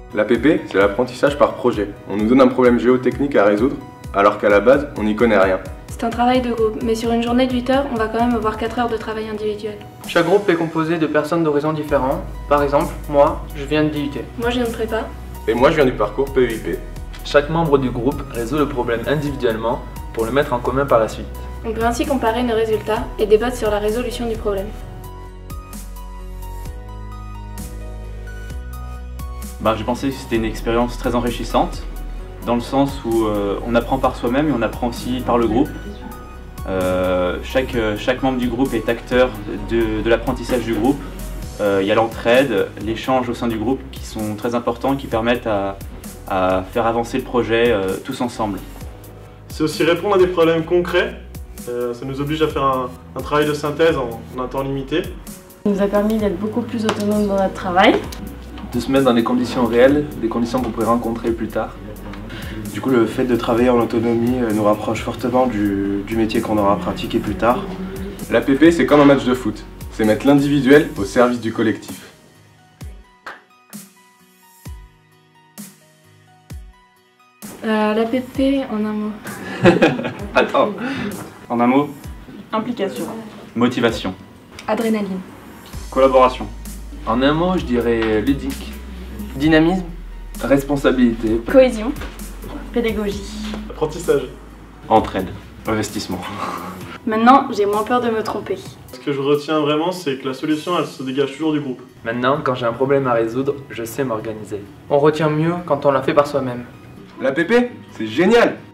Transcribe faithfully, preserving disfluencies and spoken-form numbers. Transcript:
L'A P P, c'est l'apprentissage par projet. On nous donne un problème géotechnique à résoudre, alors qu'à la base, on n'y connaît rien. C'est un travail de groupe, mais sur une journée de huit heures, on va quand même avoir quatre heures de travail individuel. Chaque groupe est composé de personnes d'horizons différents. Par exemple, moi, je viens de D U T. Moi, je viens de prépa. Et moi, je viens du parcours P E I P. Chaque membre du groupe résout le problème individuellement pour le mettre en commun par la suite. On peut ainsi comparer nos résultats et débattre sur la résolution du problème. Bah, j'ai pensé que c'était une expérience très enrichissante, dans le sens où euh, on apprend par soi-même et on apprend aussi par le groupe. Euh, chaque, chaque membre du groupe est acteur de, de l'apprentissage du groupe. Euh, il y a l'entraide, l'échange au sein du groupe qui sont très importants, qui permettent à, à faire avancer le projet euh, tous ensemble. C'est aussi répondre à des problèmes concrets. Euh, ça nous oblige à faire un, un travail de synthèse en, en un temps limité. Ça nous a permis d'être beaucoup plus autonomes dans notre travail. De se mettre dans des conditions réelles, des conditions qu'on pourrait rencontrer plus tard. Du coup, le fait de travailler en autonomie nous rapproche fortement du, du métier qu'on aura pratiqué plus tard. L'A P P, c'est comme un match de foot. C'est mettre l'individuel au service du collectif. Euh, L'A P P, en un mot. Attends. En un mot, Implication. motivation. Adrénaline. Collaboration. En un mot, je dirais ludique, Dynamisme. responsabilité, Cohésion. Pédagogie. Apprentissage. Entraide. Investissement. Maintenant, j'ai moins peur de me tromper. Ce que je retiens vraiment, c'est que la solution, elle se dégage toujours du groupe. Maintenant, quand j'ai un problème à résoudre, je sais m'organiser. On retient mieux quand on l'a fait par soi-même. L'A P P, c'est génial!